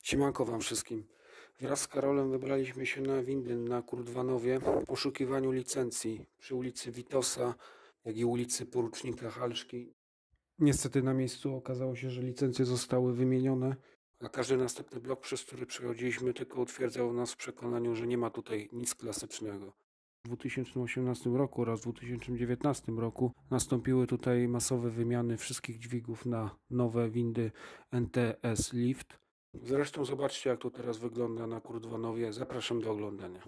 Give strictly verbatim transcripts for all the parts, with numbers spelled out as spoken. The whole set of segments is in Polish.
Siemanko wam wszystkim. Wraz z Karolem wybraliśmy się na windy na Kurdwanowie w poszukiwaniu licencji przy ulicy Witosa, jak i ulicy Porucznika Halszki. Niestety na miejscu okazało się, że licencje zostały wymienione, a każdy następny blok, przez który przechodziliśmy, tylko utwierdzał nas w przekonaniu, że nie ma tutaj nic klasycznego. W dwa tysiące osiemnastym roku oraz w dwa tysiące dziewiętnastym roku nastąpiły tutaj masowe wymiany wszystkich dźwigów na nowe windy N T S Lift. Zresztą zobaczcie, jak to teraz wygląda na Kurdwanowie. Zapraszam do oglądania.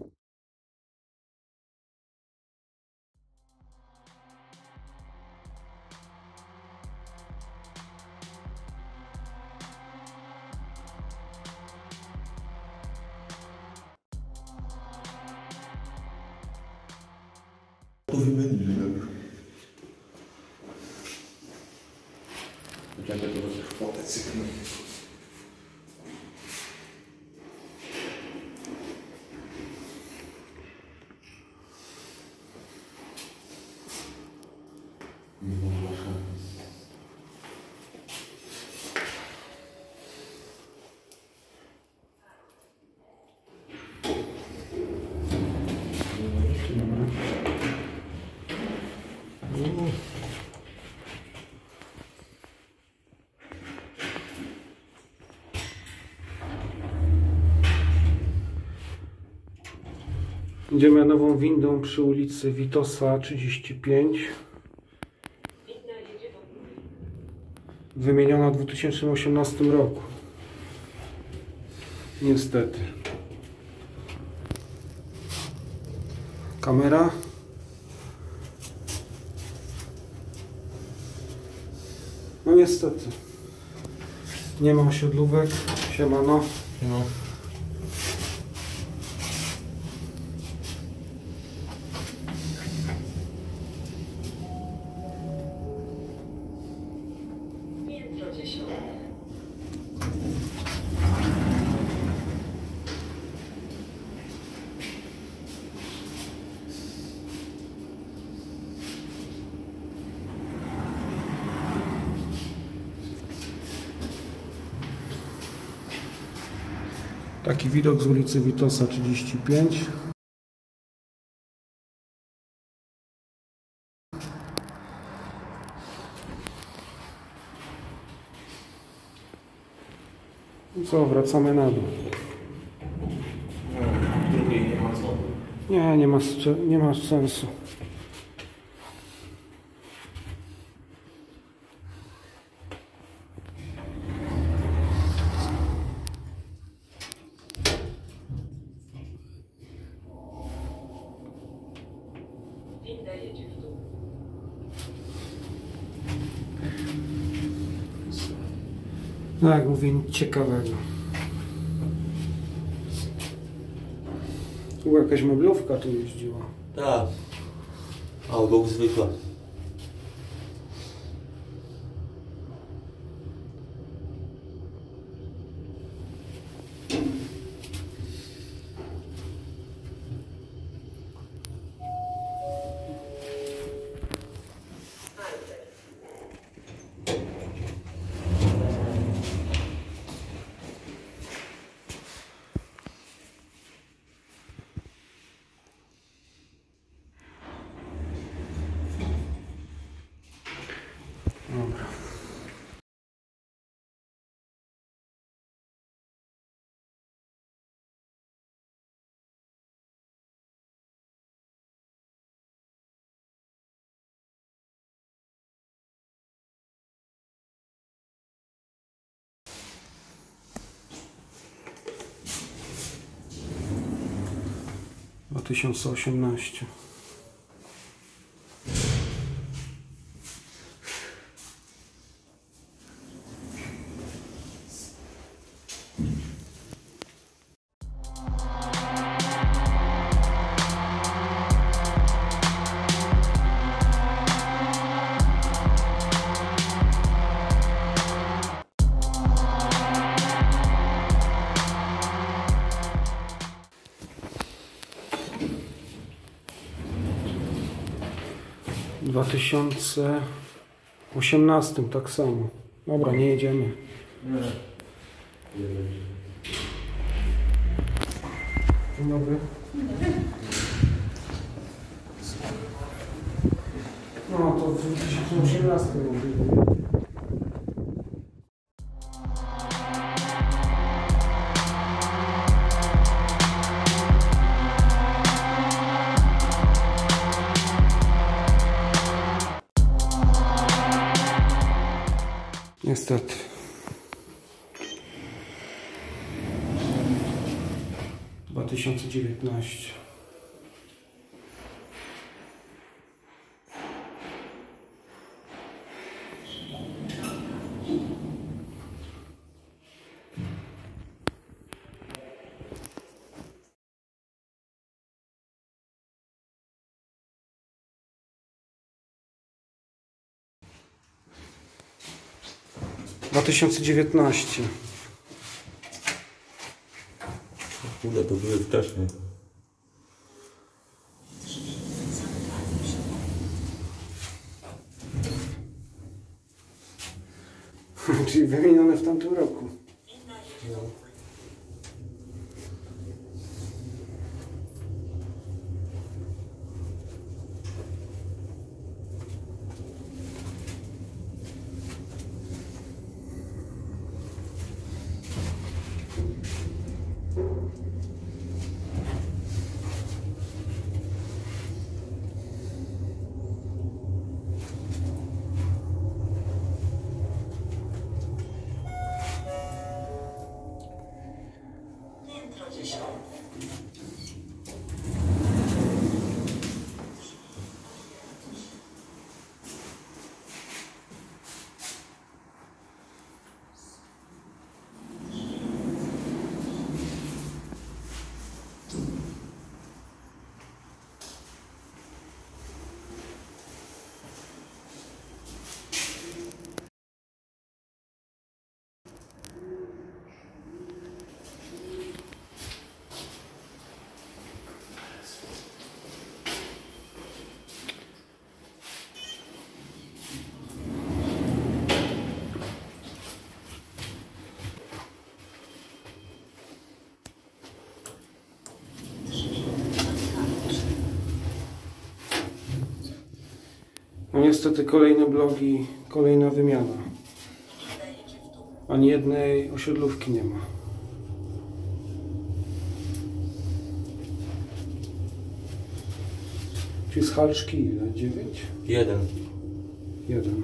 To wymienimy. Poczekaj, to będzie kwotę cyklu. Idziemy nową windą przy ulicy Witosa trzydzieści pięć. Wymieniona w dwa tysiące osiemnastym roku. Niestety. Kamera. No niestety. Nie ma osiodlówek. Siemano. No. Taki widok z ulicy Witosa trzydzieści pięć. I co, wracamy na dół. Drugiej nie ma co. Nie, nie ma, nie ma sensu. Winda jedzie w dół. No jak mówię, nic ciekawego. Tu jakaś meblówka tu jeździła. Tak. Albo zwykła. Dobra. dwa tysiące osiemnaście. W dwa tysiące osiemnastym tak samo. Dobra, nie jedziemy. Nie. Dzień dobry. No to w dwa tysiące osiemnastym mówię. Niestety. dwa tysiące dziewiętnaście. dwa tysiące dziewiętnaście. Kurde, to były wcześniej. Czyli wymienione w tamtym roku. No. No niestety kolejne blogi, kolejna wymiana. Ani jednej osiedlówki nie ma. Czyli z Halszki ile? dziewięć? Jeden. jeden.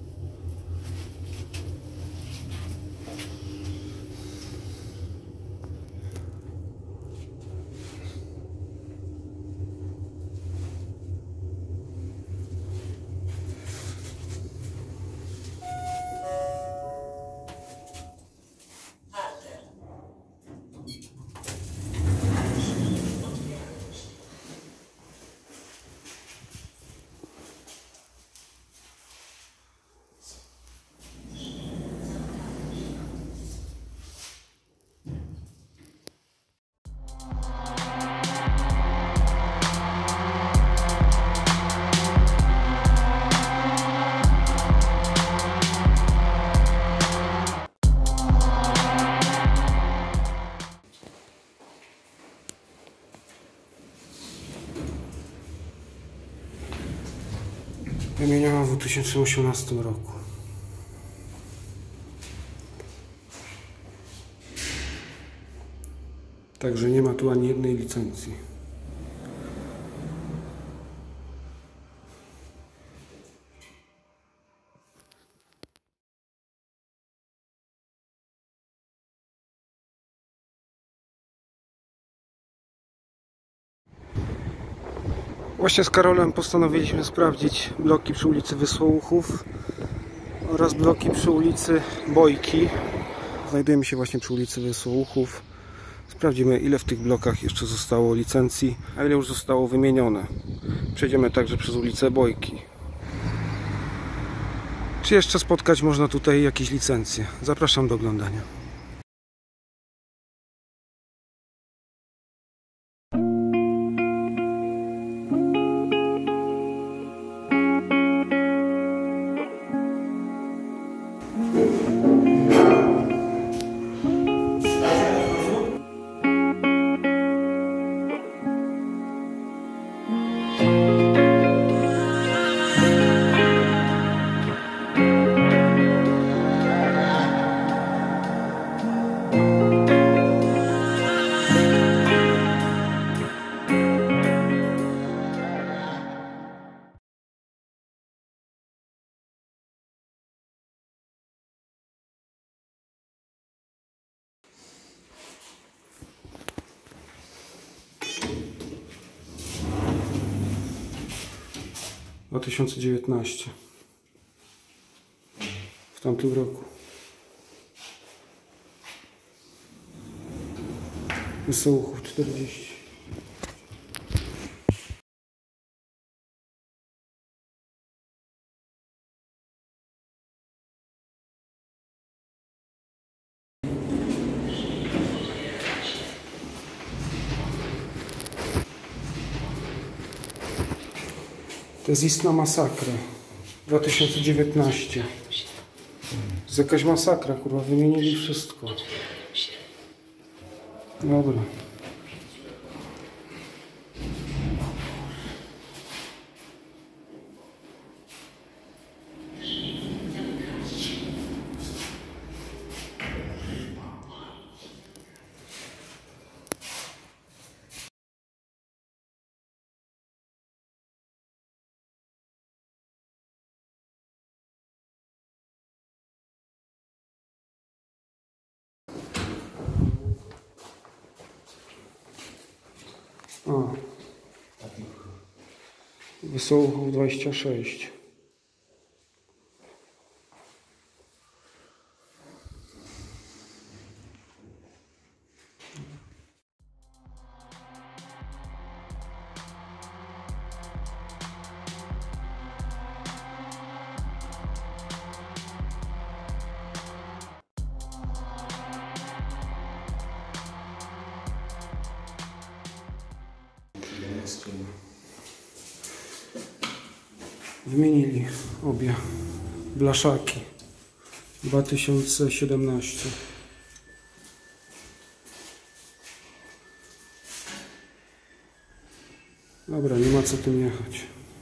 Wymieniona w dwa tysiące osiemnastym roku. Także nie ma tu ani jednej licencji. Właśnie z Karolem postanowiliśmy sprawdzić bloki przy ulicy Wysłuchów oraz bloki przy ulicy Bojki. Znajdujemy się właśnie przy ulicy Wysłuchów. Sprawdzimy, ile w tych blokach jeszcze zostało licencji, a ile już zostało wymienione. Przejdziemy także przez ulicę Bojki. Czy jeszcze spotkać można tutaj jakieś licencje? Zapraszam do oglądania. dwa tysiące dziewiętnaście. W tamtym roku. Wesołuchów czterdzieści. To jest istna masakra. dwa tysiące dziewiętnaście. To jest jakaś masakra, kurwa, wymienili wszystko. Dobra. A. Wesołuchów dwadzieścia sześć. Wymienili obie blaszaki. dwa tysiące siedemnaście. Dobra, nie ma co tym jechać.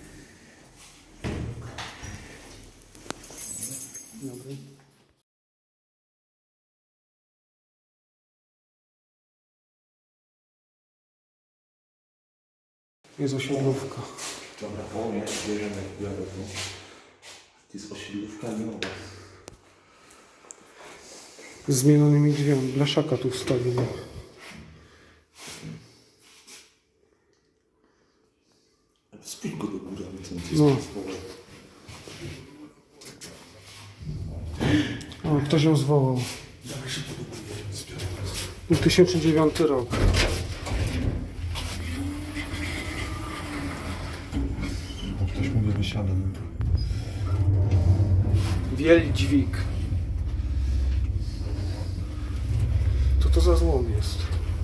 Dobra. Jest osiedlówka. Dobra, o nie, bierzemy jak biorę tu. To jest osiedlówka nowa. Z zmienionymi drzwiami. Blaszaka tu wstawili. Spójrz go do góry, ale co No. O, ktoś ją zwołał. dwa tysiące dziewiąty rok. Ktoś mówi, wysiadam. Wielki dźwig. Co to za złom jest?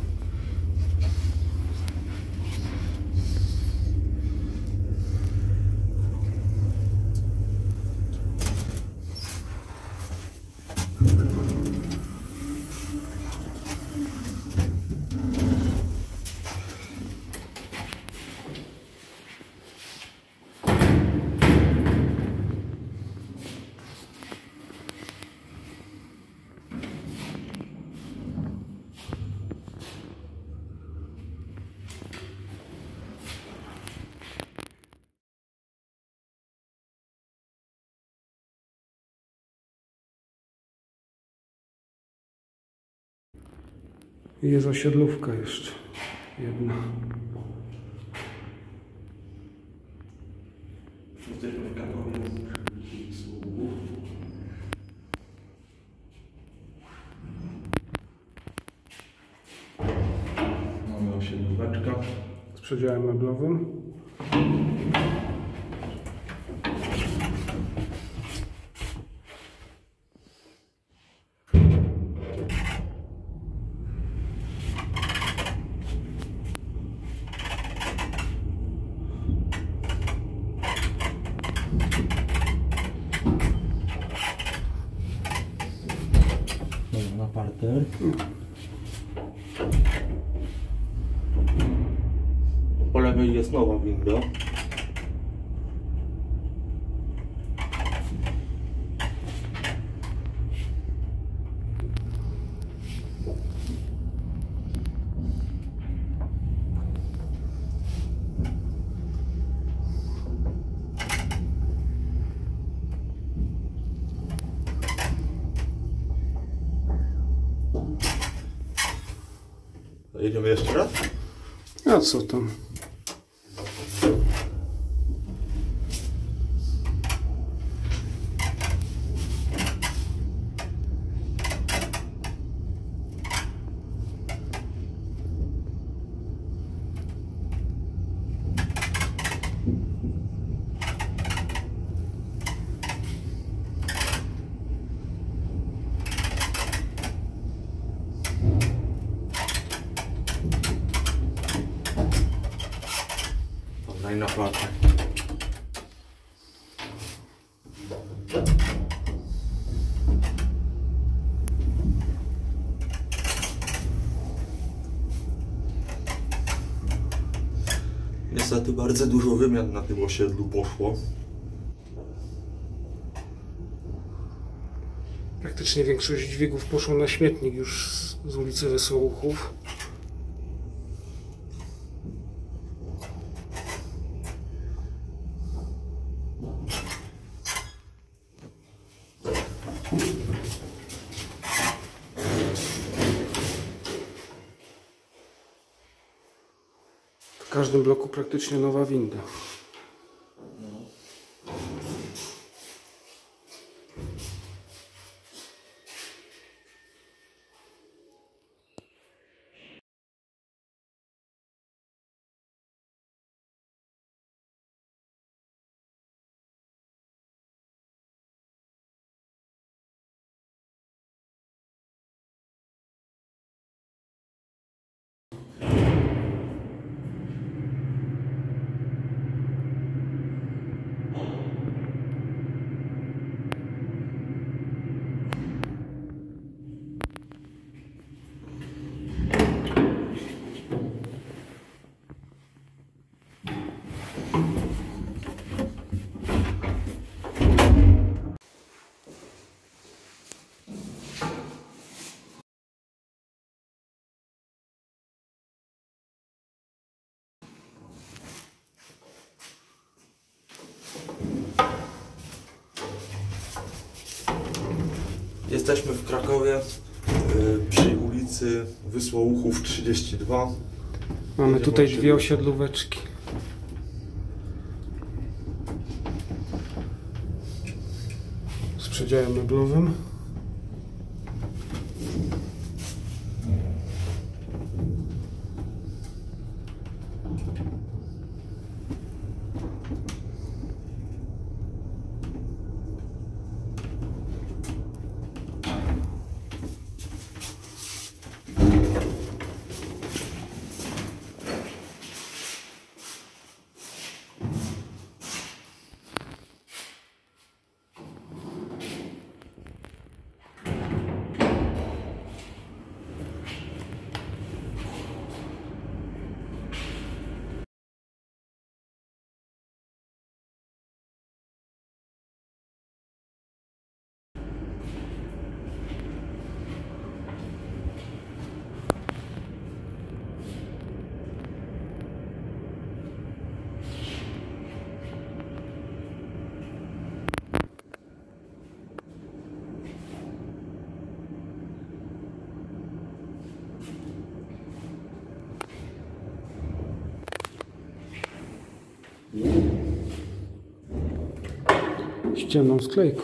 I jest osiedlówka jeszcze jedna. Mamy osiedlóweczkę Z przedziałem meblowym. na parter. Po lewej jest nowa winda. Jedziemy jeszcze raz? A co tam? Dobra, i na platę. Niestety bardzo dużo wymian na tym osiedlu poszło. Praktycznie większość dźwigów poszło na śmietnik już z, z ulicy Wesołuchów. W każdym bloku praktycznie nowa winda. Jesteśmy w Krakowie yy, przy ulicy Wysłołuchów trzydzieści dwa. Mamy Jedziemy tutaj osiedlówką. dwie osiedlóweczki. Z przedziałem meblowym. Ścienną sklejką.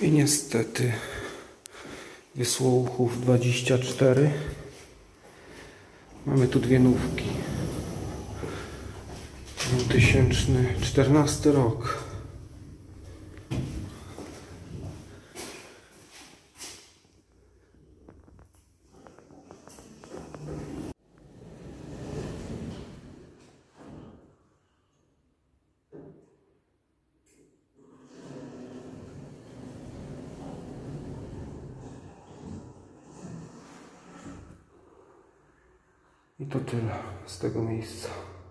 I niestety Wysłuchów dwadzieścia cztery. Mamy tu dwie nówki. dwa tysiące czternasty rok. I to tyle z tego miejsca.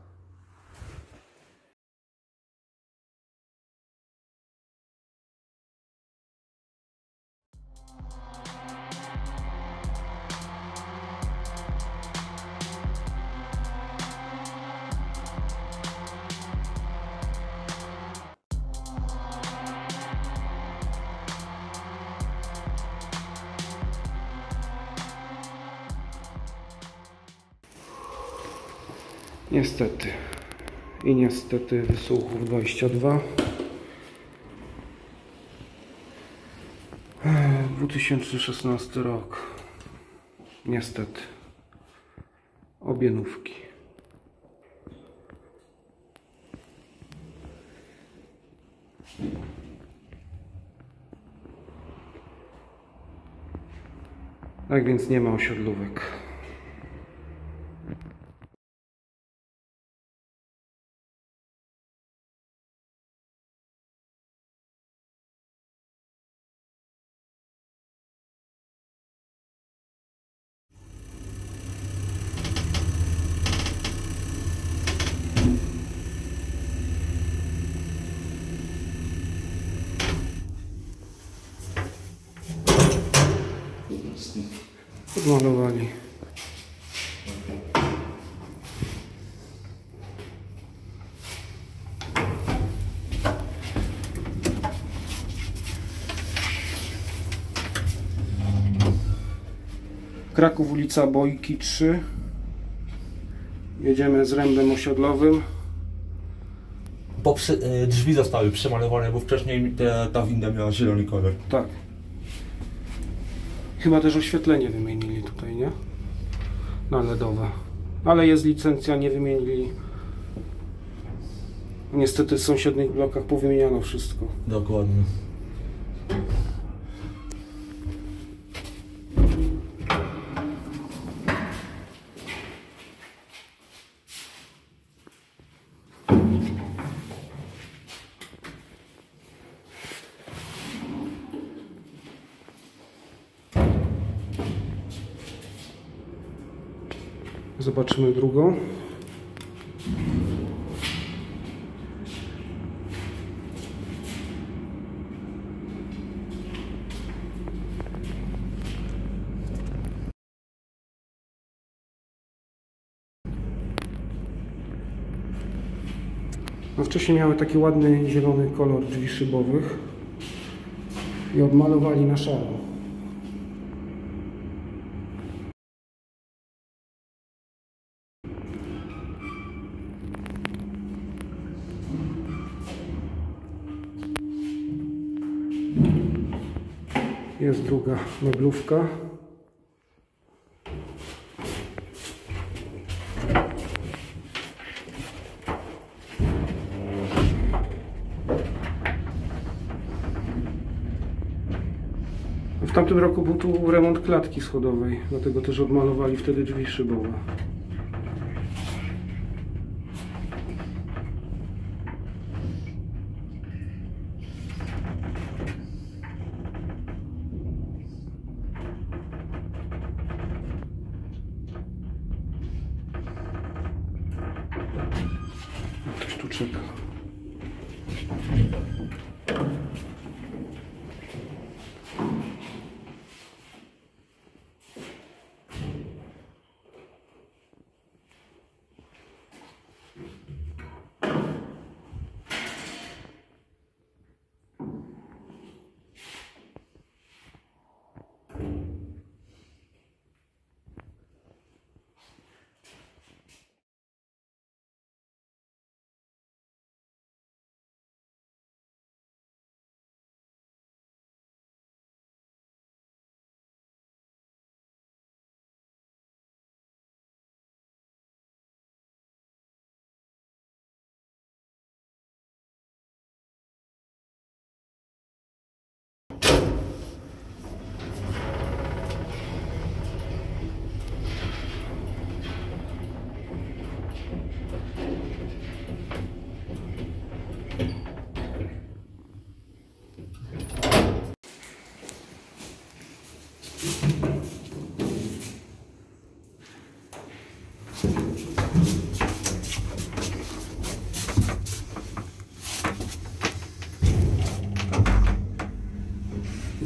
Niestety i niestety Wysłuchów dwadzieścia dwa. dwa tysiące szesnasty rok. Niestety. Obie nówki. Tak więc nie ma osiodlówek. Podmalowali. Kraków, ulica Bojki trzy. Jedziemy z rębem osiodlowym. Bo przy, y, drzwi zostały przemalowane, bo wcześniej te, ta winda miała zielony kolor. Tak. Chyba też oświetlenie wymienili tutaj, nie? Na ledowe. Ale jest licencja, nie wymienili. Niestety w sąsiednich blokach powymieniano wszystko. Dokładnie. Zobaczymy drugą. No wcześniej miały taki ładny zielony kolor drzwi szybowych i odmalowali na szaro. Jest druga meblówka. W tamtym roku był tu remont klatki schodowej, dlatego też odmalowali wtedy drzwi szybowe. Ktoś tu czeka.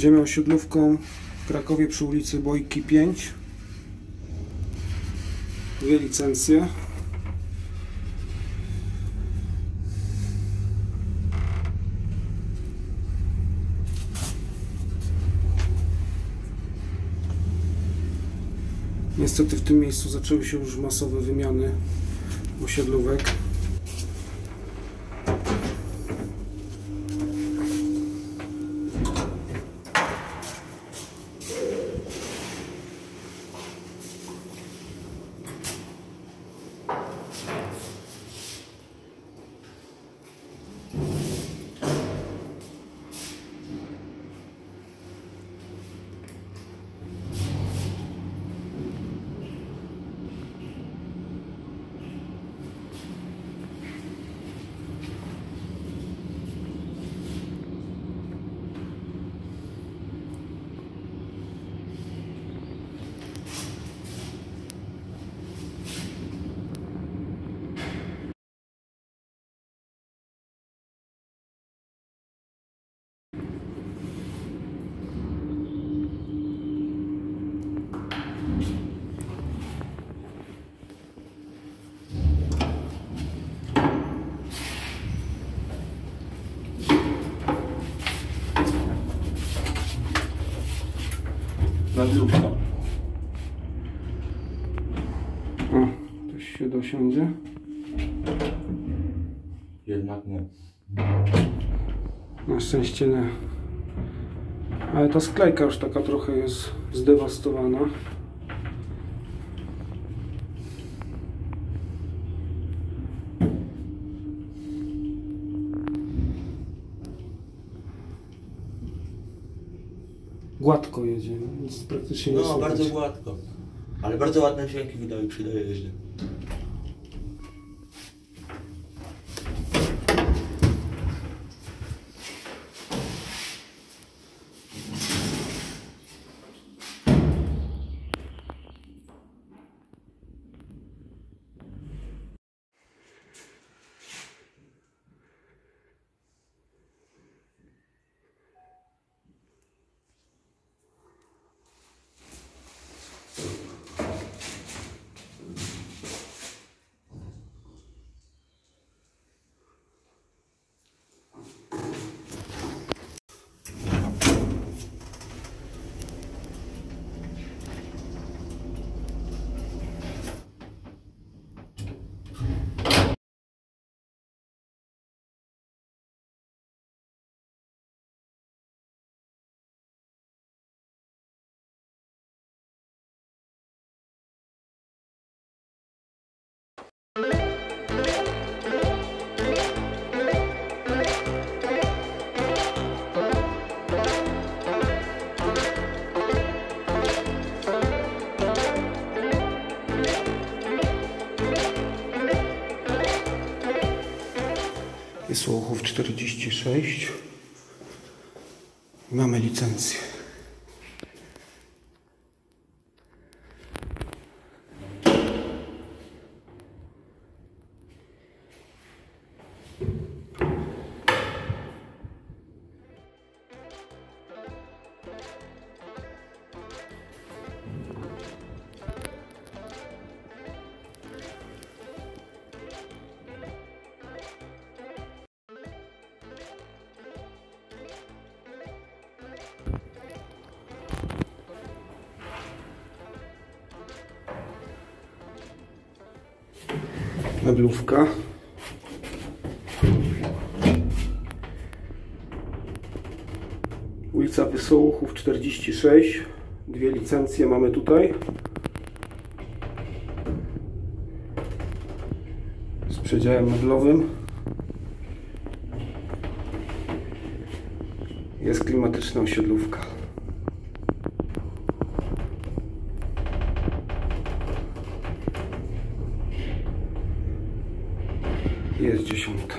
Jedziemy osiedlówką w Krakowie przy ulicy Bojki pięć. Dwie licencje. Niestety w tym miejscu zaczęły się już masowe wymiany osiedlówek. Nadlubka. O, ktoś się dosiądzie. Jednak nie. Na szczęście nie. Ale ta sklejka już taka trochę jest zdewastowana. Gładko jedzie, nic praktycznie nie No, słychać. bardzo gładko. Ale bardzo ładne dźwięki wydaje przy dojeździe. Jest Sołuchów czterdzieści sześć. Mamy licencję. Meblówka. Ulica Wesołuchów czterdzieści sześć. Dwie licencje mamy tutaj. Z przedziałem meblowym. Jest klimatyczna osiedlówka. Jest dziesiąta.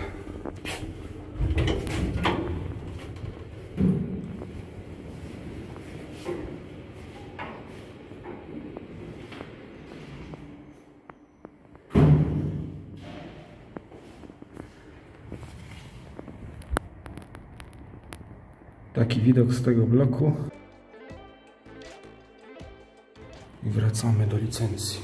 Taki widok z tego bloku. I wracamy do licencji.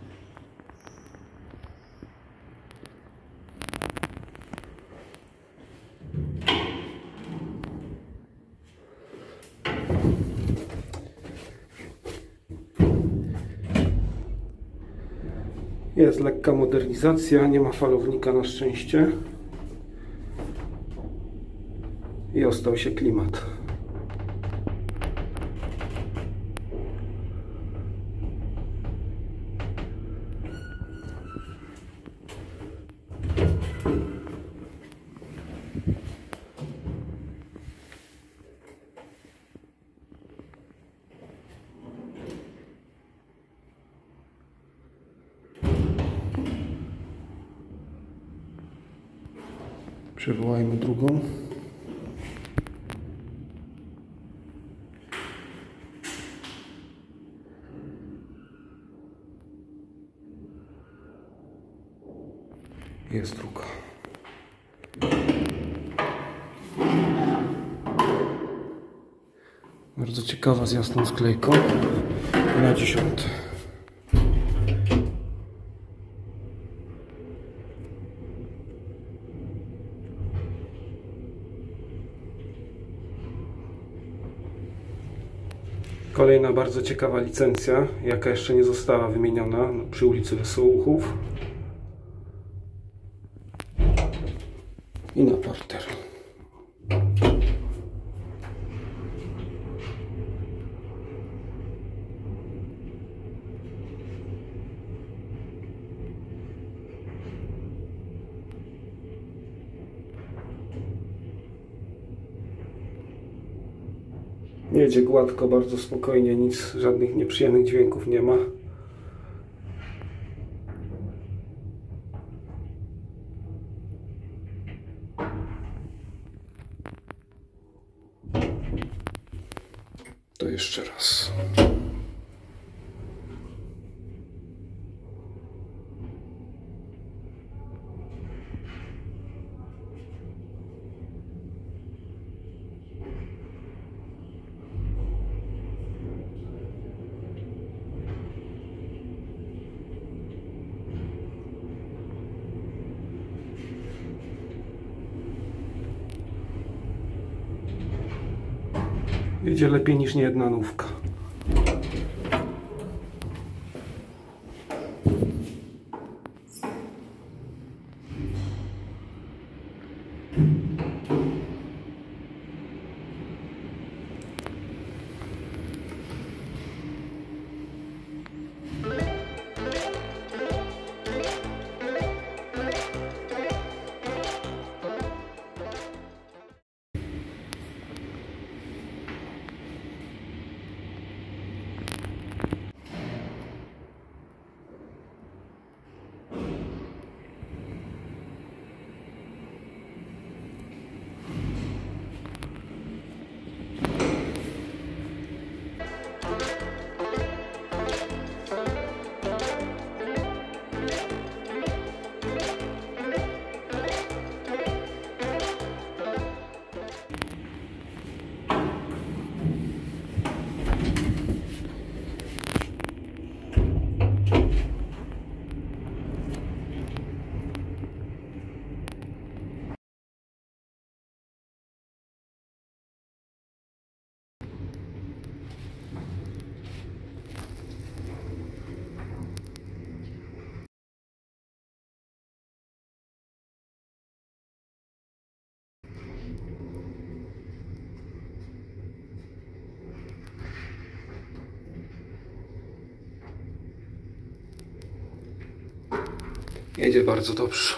Jest lekka modernizacja, nie ma falownika na szczęście. I ostał się klimat. Przywołajmy drugą. Jest druga. Bardzo ciekawa z jasną sklejką. Na dziesiąte. Kolejna bardzo ciekawa licencja, jaka jeszcze nie została wymieniona przy ulicy Wesołuchów. I na parter. Jedzie gładko, bardzo spokojnie, nic, żadnych nieprzyjemnych dźwięków nie ma. To jeszcze raz. Jedzie lepiej niż niejedna nówka. Jedzie bardzo dobrze.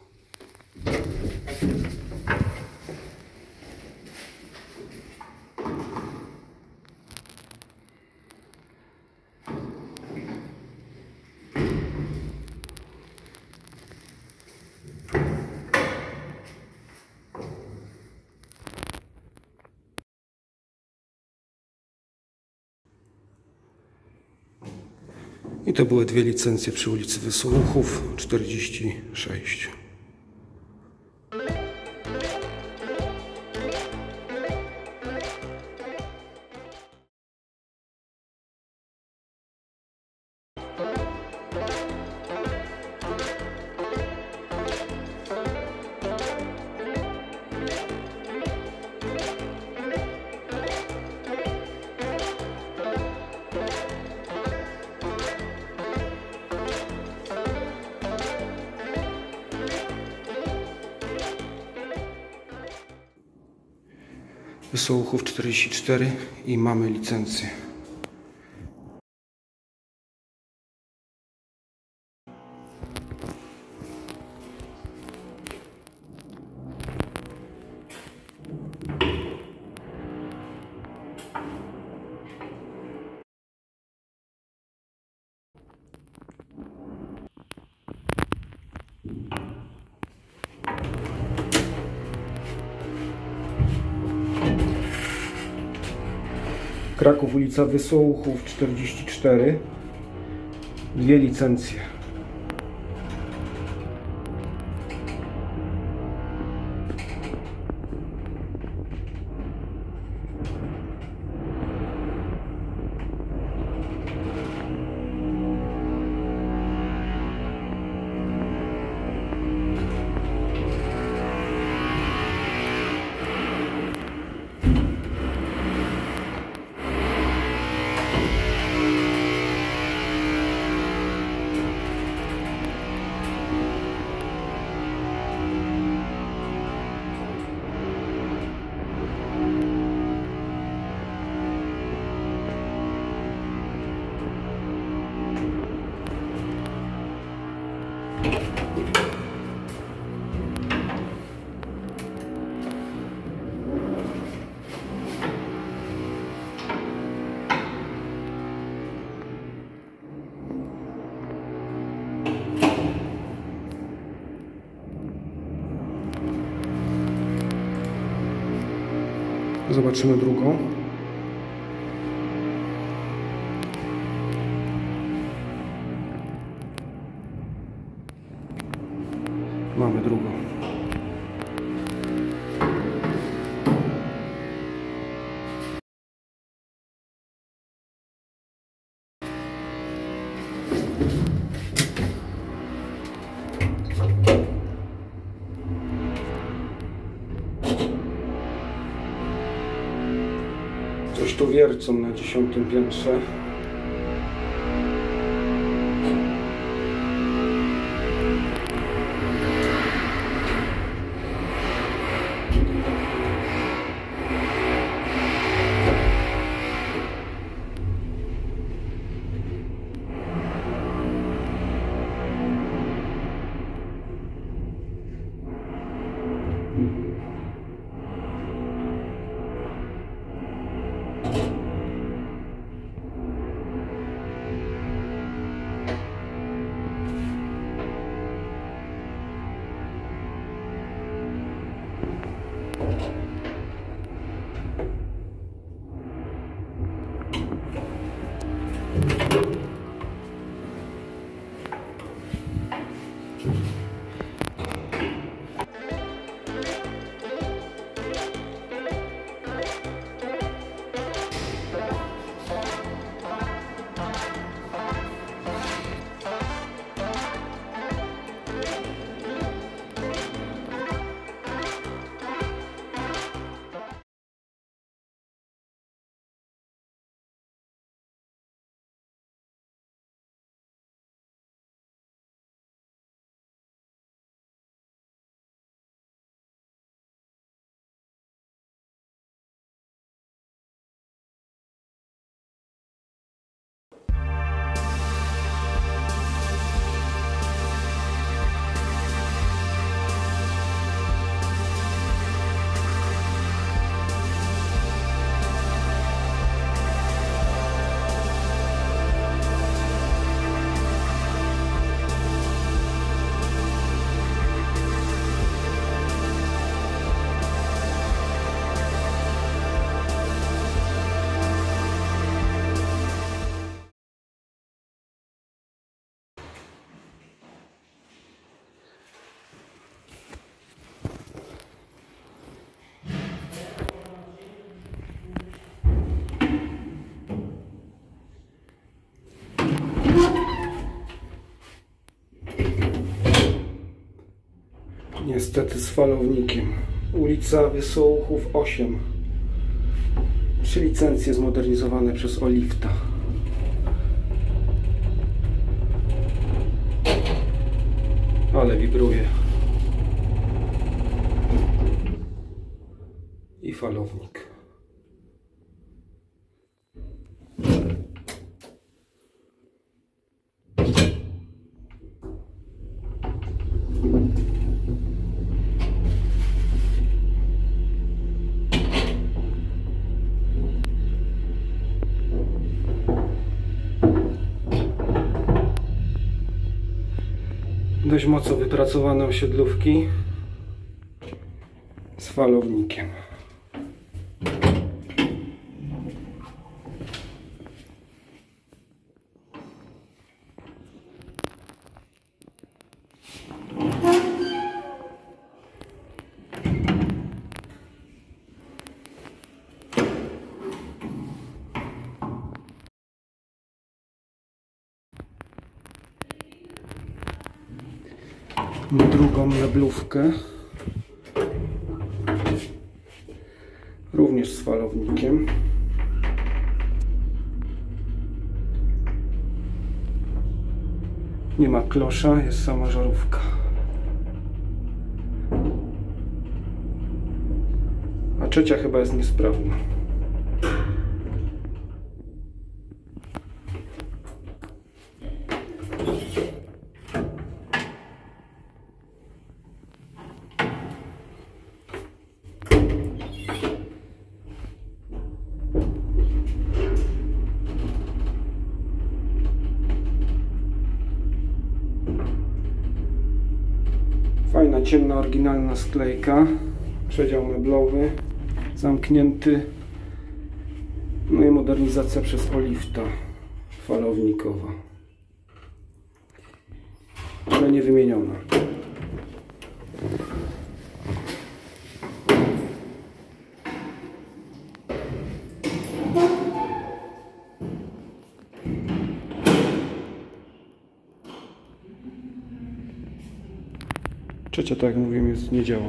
I to były dwie licencje przy ulicy Wesołuchów czterdzieści sześć. Wesołuchów czterdzieści cztery i mamy licencję. Kraków, ulica Wesołuchów czterdzieści cztery. Dwie licencje. Zobaczymy drugą. Mamy drugą. Coś tu wiercą na dziesiątym piętrze. Niestety z falownikiem. Ulica Wesołuchów osiem. Trzy licencje zmodernizowane przez Olifta. Ale wibruje. I falownik. Dość mocno wypracowane osiedlówki z falownikiem. Drugą meblówkę, również z falownikiem. Nie ma klosza, jest sama żarówka. A trzecia chyba jest niesprawna. Fajna, ciemna, oryginalna sklejka. Przedział meblowy, zamknięty. No i modernizacja przez Olifta falownikowa, ale nie wymieniona. Trzecia, tak jak mówiłem, jest, nie działa.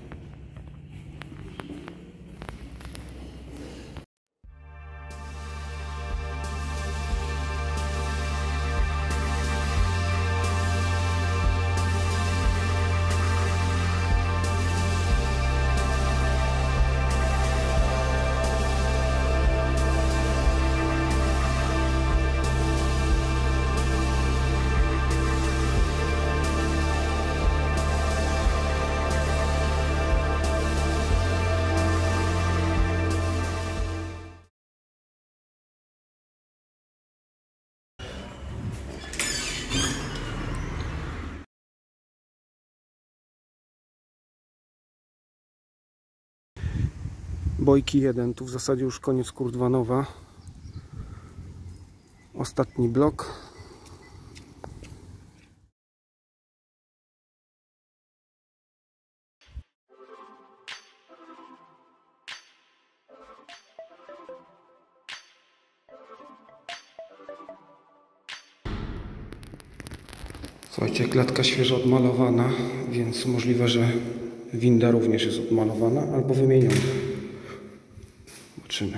Bojki jeden, tu w zasadzie już koniec Kurdwanowa. Ostatni blok. Słuchajcie, klatka świeżo odmalowana, więc możliwe, że winda również jest odmalowana albo wymieniona. Zobaczymy.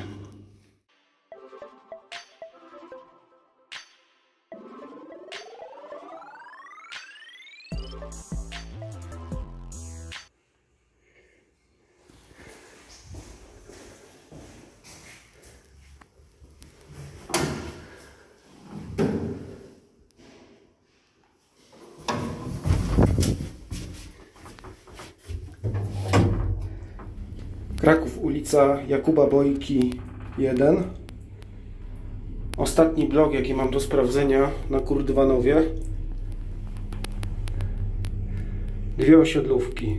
Kraków, ulica Jakuba Bojki jeden. Ostatni blok, jaki mam do sprawdzenia na Kurdwanowie. Dwie osiedlówki.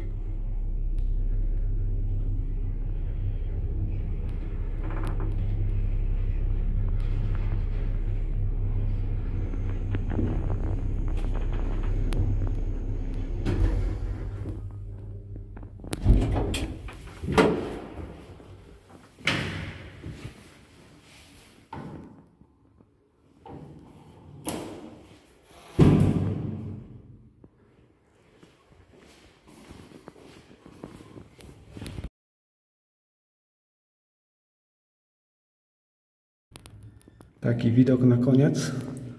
Taki widok na koniec.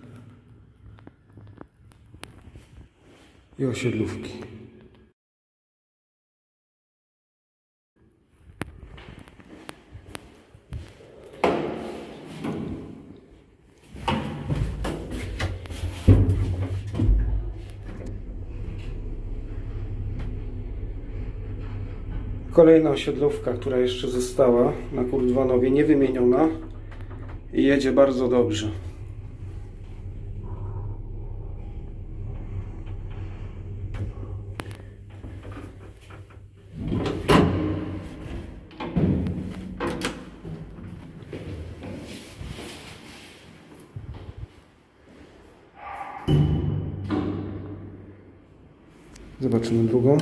I osiedlówki. Kolejna osiedlówka, która jeszcze została na Kurdwanowie, niewymieniona i jedzie bardzo dobrze. Zobaczymy drugą.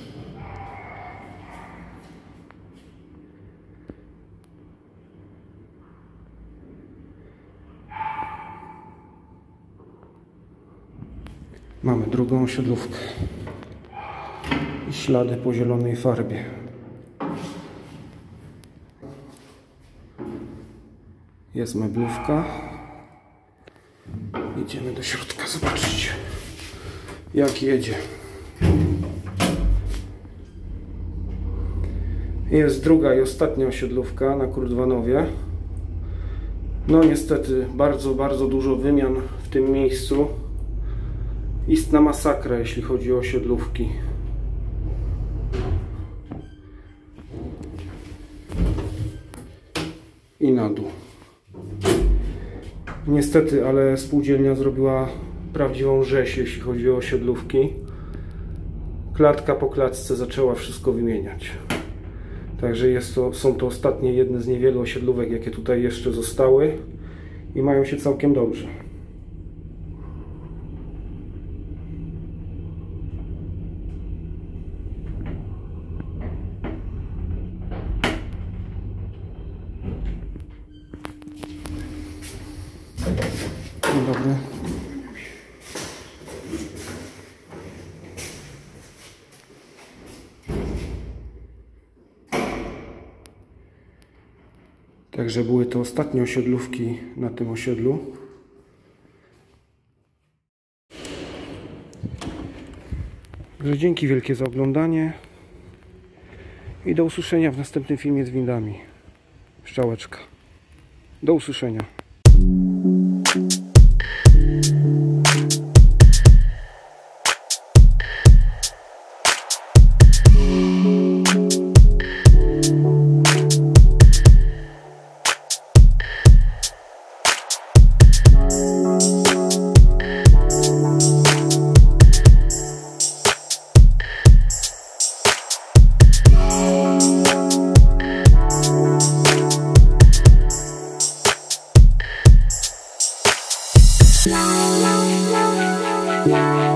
Mamy drugą osiodłówkę i ślady po zielonej farbie. Jest meblówka. Idziemy do środka zobaczyć, jak jedzie. Jest druga i ostatnia osiedlówka na Kurdwanowie. No niestety bardzo, bardzo dużo wymian w tym miejscu. Istna masakra, jeśli chodzi o osiedlówki. I na dół. Niestety, ale spółdzielnia zrobiła prawdziwą rzeź, jeśli chodzi o osiedlówki. Klatka po klatce zaczęła wszystko wymieniać. Także jest to, są to ostatnie jedne z niewielu osiedlówek, jakie tutaj jeszcze zostały i mają się całkiem dobrze. Dzień dobry. Także były to ostatnie osiedlówki na tym osiedlu. Także dzięki wielkie za oglądanie i do usłyszenia w następnym filmie z windami. Strzałeczka. Do usłyszenia. La la la la la la.